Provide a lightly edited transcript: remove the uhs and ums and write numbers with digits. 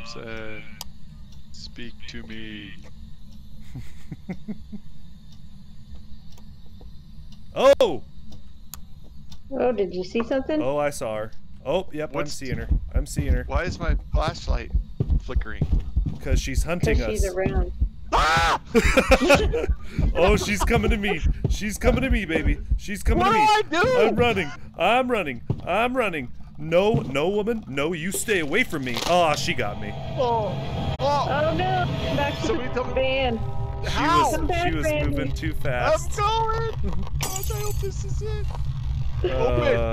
Said, speak to me. Oh! Oh, did you see something? Oh, I saw her. Oh, yep, I'm seeing her. I'm seeing her. Why is my flashlight flickering? Because she's hunting us. Because she's around. Ah! Oh, she's coming to me. She's coming to me, baby. She's coming to me. What do I do? I'm running. I'm running. I'm running. No, no, woman. No, you stay away from me. Oh, she got me. Oh, oh. Oh no! Back to Somebody the tell me- van. How? She was moving too fast. I'm going. Gosh, I hope this is it. Uh,